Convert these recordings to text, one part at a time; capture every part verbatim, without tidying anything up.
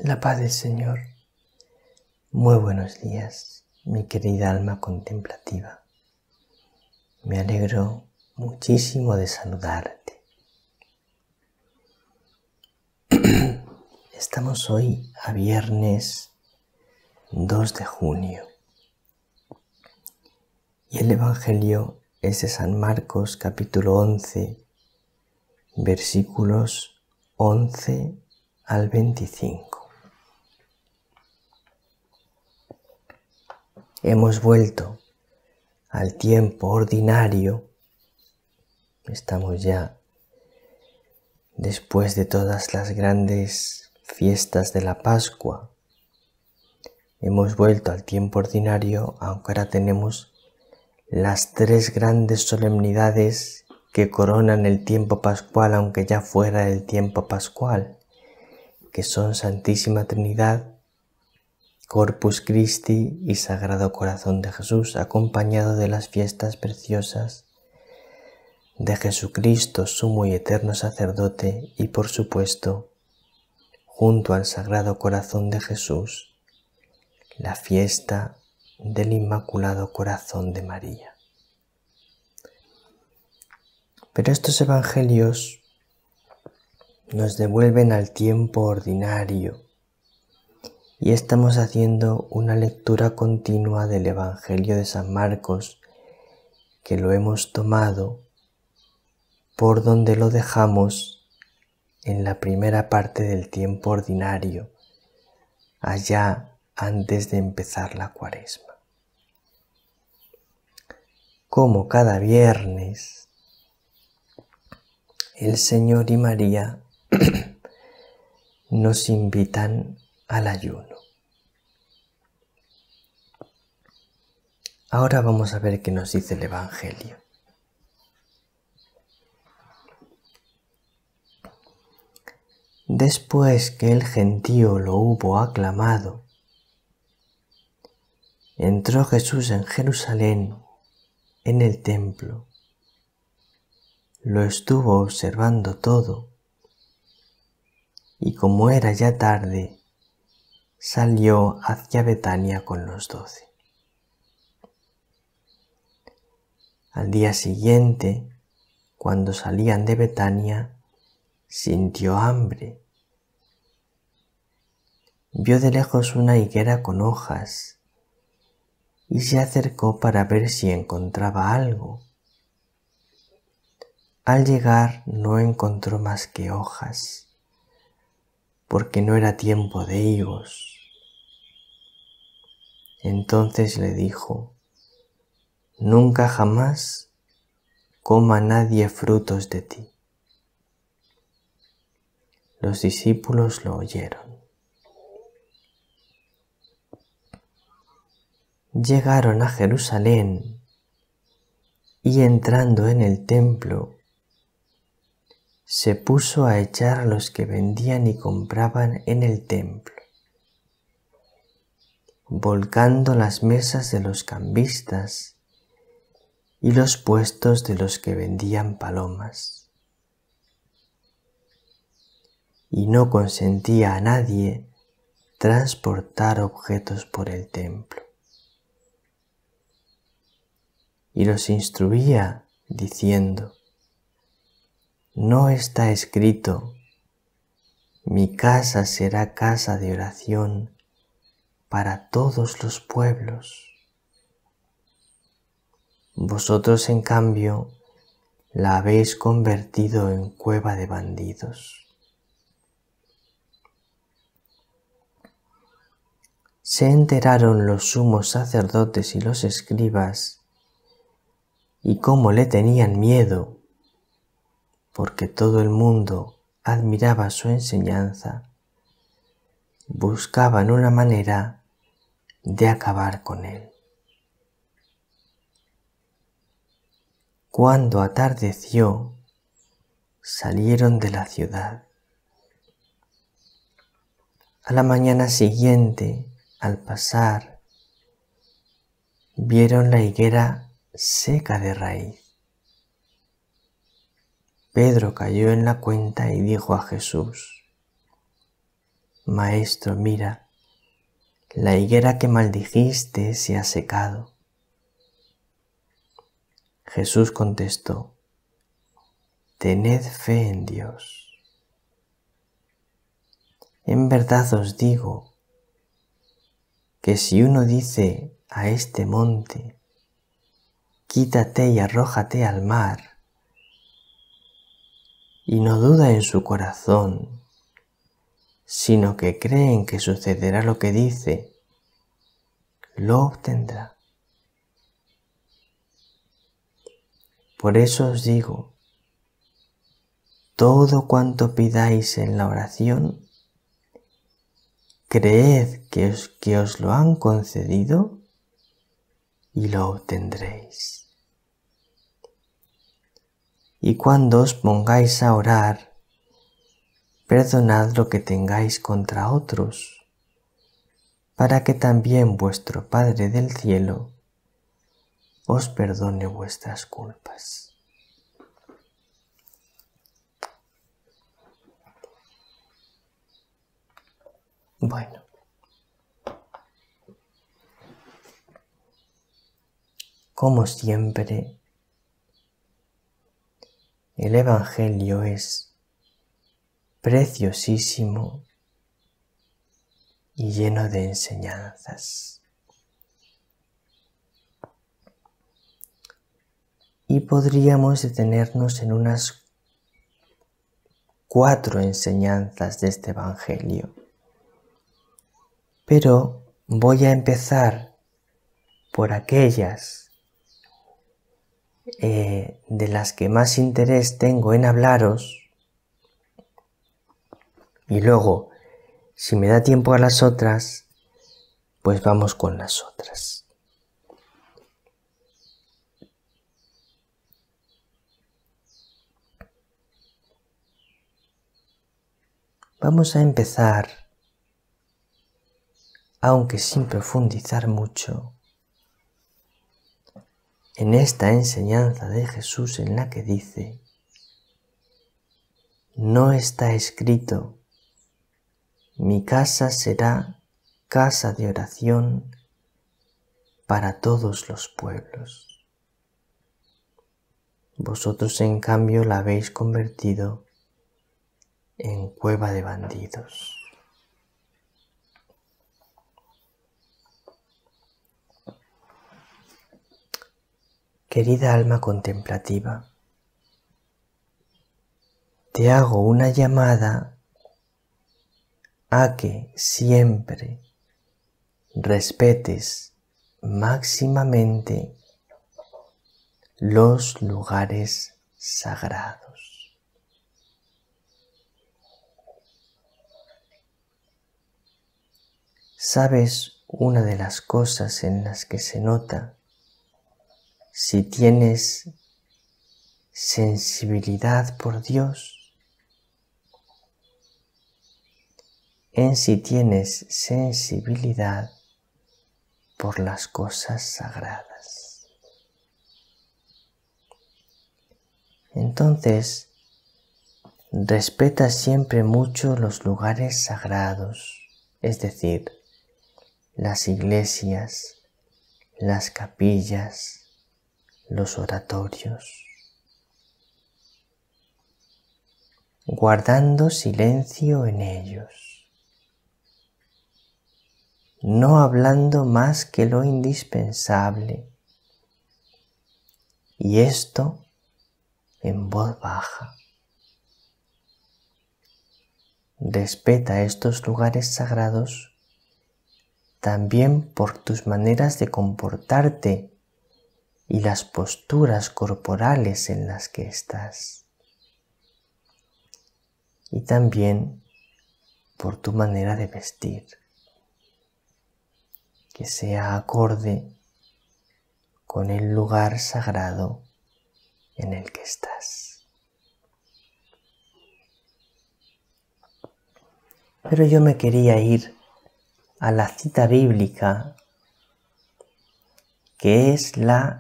La paz del Señor. Muy buenos días, mi querida alma contemplativa. Me alegro muchísimo de saludarte. Estamos hoy a viernes dos de junio y el Evangelio es de San Marcos capítulo once, versículos once al veinticinco. Hemos vuelto al tiempo ordinario. Estamos ya después de todas las grandes fiestas de la Pascua. Hemos vuelto al tiempo ordinario, aunque ahora tenemos las tres grandes solemnidades que coronan el tiempo pascual, aunque ya fuera el tiempo pascual, que son Santísima Trinidad, Corpus Christi y Sagrado Corazón de Jesús, acompañado de las fiestas preciosas de Jesucristo, sumo y eterno sacerdote, y por supuesto, junto al Sagrado Corazón de Jesús, la fiesta del Inmaculado Corazón de María. Pero estos evangelios nos devuelven al tiempo ordinario y estamos haciendo una lectura continua del Evangelio de San Marcos, que lo hemos tomado por donde lo dejamos en la primera parte del tiempo ordinario, allá antes de empezar la Cuaresma. Como cada viernes, el Señor y María nos invitan al ayuno. Ahora vamos a ver qué nos dice el Evangelio. Después que el gentío lo hubo aclamado, entró Jesús en Jerusalén, en el templo. Lo estuvo observando todo, y como era ya tarde, salió hacia Betania con los doce. Al día siguiente, cuando salían de Betania, sintió hambre. Vio de lejos una higuera con hojas y se acercó para ver si encontraba algo. Al llegar no encontró más que hojas, porque no era tiempo de higos. Entonces le dijo: nunca jamás coma nadie frutos de ti. Los discípulos lo oyeron. Llegaron a Jerusalén y entrando en el templo, se puso a echar a los que vendían y compraban en el templo, volcando las mesas de los cambistas y los puestos de los que vendían palomas. Y no consentía a nadie transportar objetos por el templo. Y los instruía diciendo: ¿no está escrito: mi casa será casa de oración para todos los pueblos? Vosotros, en cambio, la habéis convertido en cueva de bandidos. Se enteraron los sumos sacerdotes y los escribas, y cómo le tenían miedo, porque todo el mundo admiraba su enseñanza, buscaban una manera de acabar con él. Cuando atardeció, salieron de la ciudad. A la mañana siguiente, al pasar, vieron la higuera seca de raíz. Pedro cayó en la cuenta y dijo a Jesús: Maestro, mira, la higuera que maldijiste se ha secado. Jesús contestó, tened fe en Dios. En verdad os digo que si uno dice a este monte, quítate y arrójate al mar, y no duda en su corazón, sino que cree en que sucederá lo que dice, lo obtendrá. Por eso os digo, todo cuanto pidáis en la oración, creed que os, que os lo han concedido y lo obtendréis. Y cuando os pongáis a orar, perdonad lo que tengáis contra otros, para que también vuestro Padre del cielo os perdone vuestras culpas. Bueno, como siempre, el Evangelio es preciosísimo y lleno de enseñanzas. Y podríamos detenernos en unas cuatro enseñanzas de este Evangelio. Pero voy a empezar por aquellas eh, de las que más interés tengo en hablaros, y luego, si me da tiempo a las otras, pues vamos con las otras. Vamos a empezar, aunque sin profundizar mucho, en esta enseñanza de Jesús en la que dice, no está escrito, mi casa será casa de oración para todos los pueblos. Vosotros en cambio la habéis convertido en cueva de bandidos. Querida alma contemplativa, te hago una llamada a que siempre respetes máximamente los lugares sagrados. ¿Sabes una de las cosas en las que se nota si tienes sensibilidad por Dios? En si tienes sensibilidad por las cosas sagradas. Entonces, respeta siempre mucho los lugares sagrados, es decir, las iglesias, las capillas, los oratorios, guardando silencio en ellos, no hablando más que lo indispensable, y esto en voz baja. Respeta estos lugares sagrados también por tus maneras de comportarte y las posturas corporales en las que estás. Y también por tu manera de vestir, que sea acorde con el lugar sagrado en el que estás. Pero yo me quería ir a la cita bíblica, que es la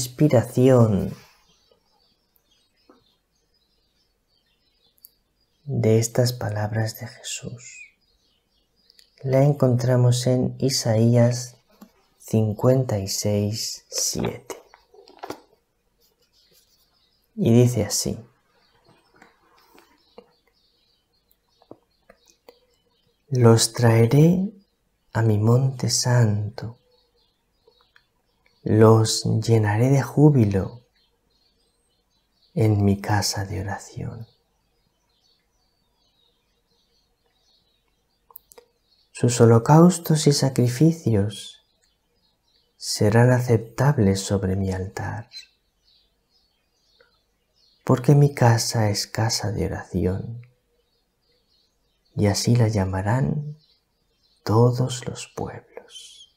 inspiración de estas palabras de Jesús la encontramos en Isaías cincuenta y seis, siete. Y dice así: los traeré a mi monte santo, los llenaré de júbilo en mi casa de oración. Sus holocaustos y sacrificios serán aceptables sobre mi altar, porque mi casa es casa de oración, y así la llamarán todos los pueblos.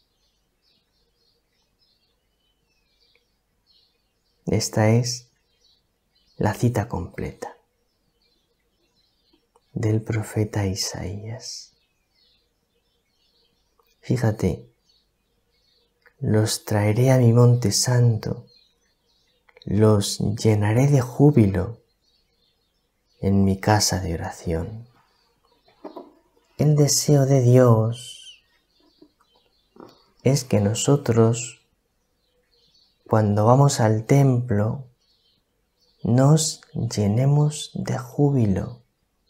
Esta es la cita completa del profeta Isaías. Fíjate, los traeré a mi monte santo, los llenaré de júbilo en mi casa de oración. El deseo de Dios es que nosotros, cuando vamos al templo, nos llenemos de júbilo.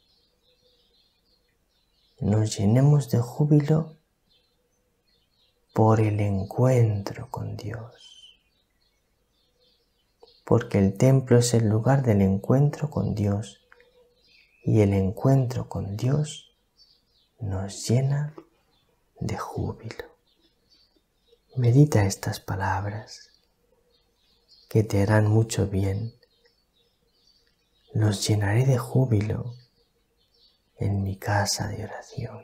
Nos llenemos de júbilo por el encuentro con Dios. Porque el templo es el lugar del encuentro con Dios, y el encuentro con Dios nos llena de júbilo. Medita estas palabras que te harán mucho bien. Los llenaré de júbilo en mi casa de oración.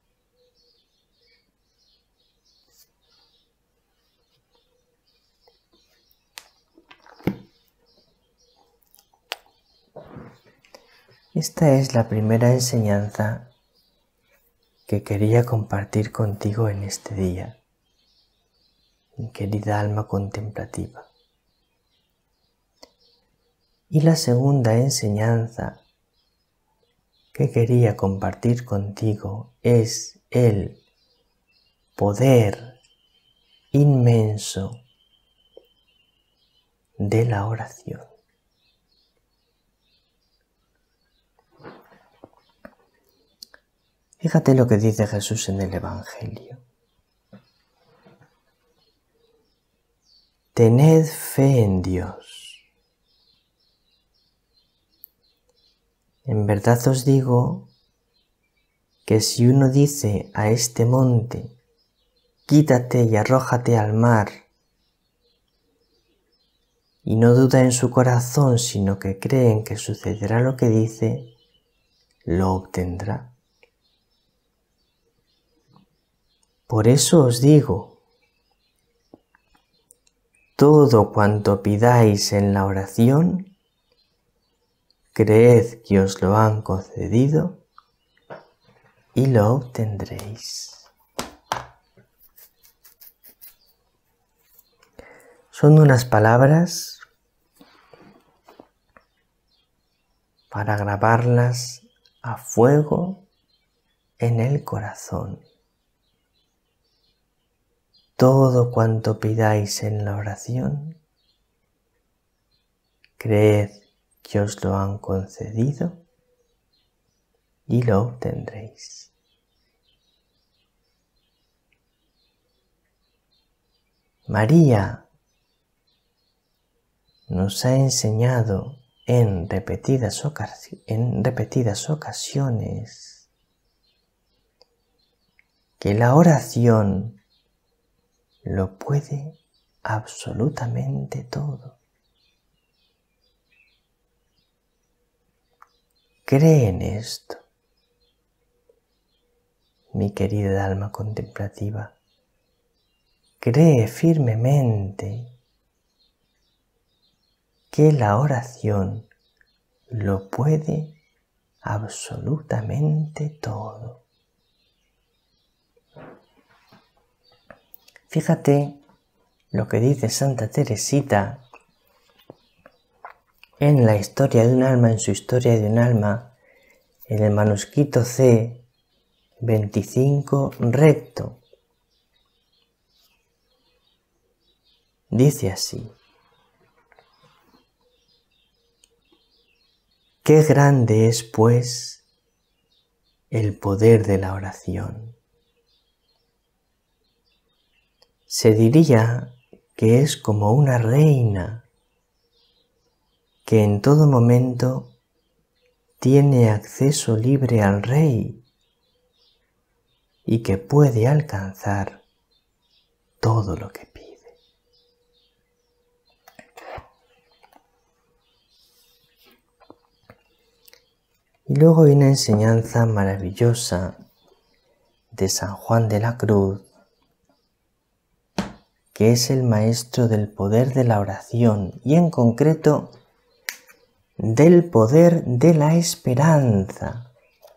Esta es la primera enseñanza que quería compartir contigo en este día, mi querida alma contemplativa. Y la segunda enseñanza que quería compartir contigo es el poder inmenso de la oración. Fíjate lo que dice Jesús en el Evangelio. Tened fe en Dios. En verdad os digo que si uno dice a este monte, quítate y arrójate al mar, y no duda en su corazón, sino que cree en que sucederá lo que dice, lo obtendrá. Por eso os digo, todo cuanto pidáis en la oración, creed que os lo han concedido y lo obtendréis. Son unas palabras para grabarlas a fuego en el corazón. Todo cuanto pidáis en la oración, creed que os lo han concedido y lo obtendréis. María nos ha enseñado en repetidas, ocasi- en repetidas ocasiones que la oración lo puede absolutamente todo. Cree en esto, mi querida alma contemplativa. Cree firmemente que la oración lo puede absolutamente todo. Fíjate lo que dice Santa Teresita en la historia de un alma, en su historia de un alma, en el manuscrito C veinticinco recto. Dice así: qué grande es, pues, el poder de la oración. Se diría que es como una reina que en todo momento tiene acceso libre al rey y que puede alcanzar todo lo que pide. Y luego hay una enseñanza maravillosa de San Juan de la Cruz, que es el maestro del poder de la oración y en concreto del poder de la esperanza.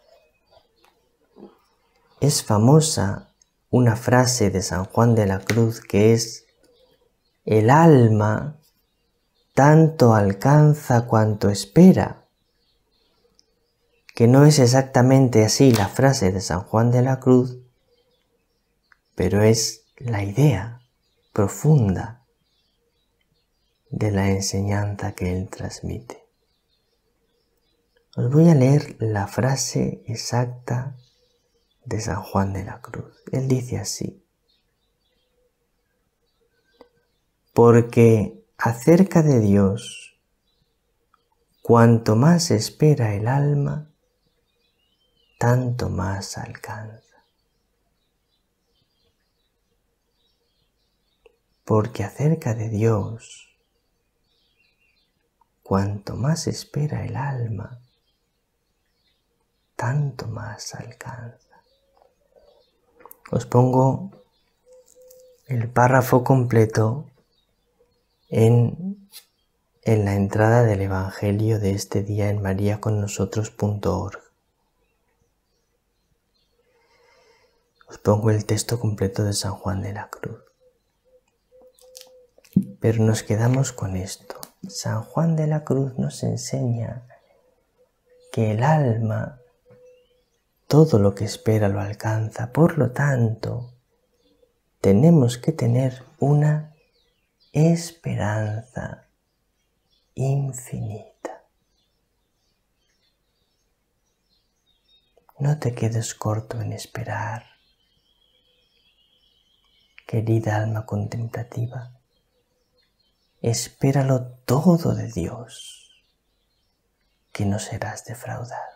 Es famosa una frase de San Juan de la Cruz que es: el alma tanto alcanza cuanto espera. Que no es exactamente así la frase de San Juan de la Cruz, pero es la idea profunda de la enseñanza que él transmite. Os voy a leer la frase exacta de San Juan de la Cruz. Él dice así: porque acerca de Dios, cuanto más espera el alma, tanto más alcanza. Porque acerca de Dios, cuanto más espera el alma, tanto más alcanza. Os pongo el párrafo completo en, en la entrada del Evangelio de este día en mariaconnosotros punto org. Os pongo el texto completo de San Juan de la Cruz. Pero nos quedamos con esto. San Juan de la Cruz nos enseña que el alma todo lo que espera lo alcanza. Por lo tanto, tenemos que tener una esperanza infinita. No te quedes corto en esperar, querida alma contemplativa. Espéralo todo de Dios, que no serás defraudado.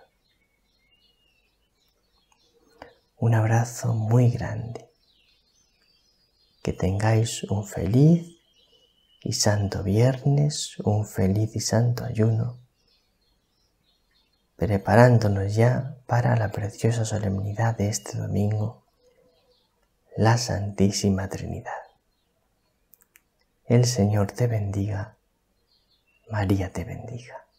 Un abrazo muy grande. Que tengáis un feliz y santo viernes, un feliz y santo ayuno, preparándonos ya para la preciosa solemnidad de este domingo, la Santísima Trinidad. El Señor te bendiga, María te bendiga.